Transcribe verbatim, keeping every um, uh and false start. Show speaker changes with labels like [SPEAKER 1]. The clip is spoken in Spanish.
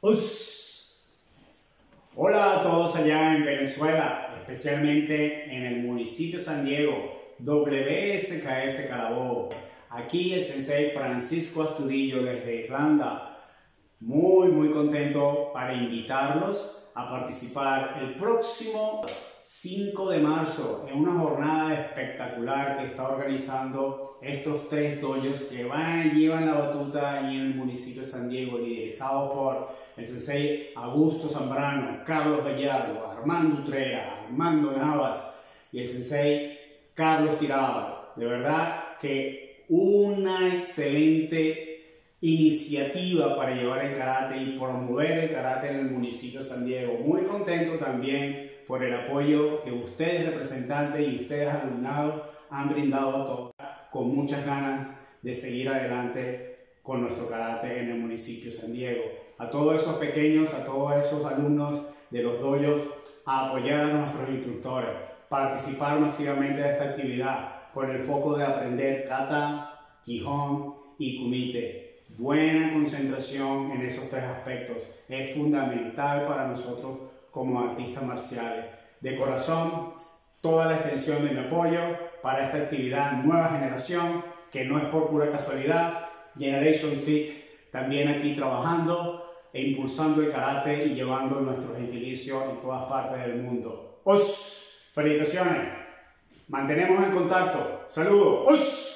[SPEAKER 1] Us. Hola a todos allá en Venezuela, especialmente en el municipio San Diego, W S K F Carabobo. Aquí el sensei Francisco Astudillo desde Irlanda. Muy muy contento para invitarlos a participar el próximo cinco de marzo en una jornada espectacular que está organizando estos tres dojos que van y llevan la batuta ahí en el municipio de San Diego, liderizados por el sensei Augusto Zambrano, Carlos Gallardo, Armando Utrea, Armando Navas y el sensei Carlos Tirado. De verdad que una excelente iniciativa para llevar el karate y promover el karate en el municipio de San Diego. Muy contento también por el apoyo que ustedes representantes y ustedes alumnados han brindado a todos, con muchas ganas de seguir adelante con nuestro karate en el municipio de San Diego. A todos esos pequeños, a todos esos alumnos de los dojos, a apoyar a nuestros instructores, participar masivamente de esta actividad con el foco de aprender kata, kihon y kumite. Buena concentración en esos tres aspectos es fundamental para nosotros como artistas marciales. De corazón, toda la extensión de mi apoyo para esta actividad Nueva Generación, que no es por pura casualidad. Generation Fit también aquí trabajando e impulsando el karate y llevando nuestro gentilicio en todas partes del mundo. ¡Os! ¡Felicitaciones! Mantenemos en contacto. ¡Saludos! ¡Os!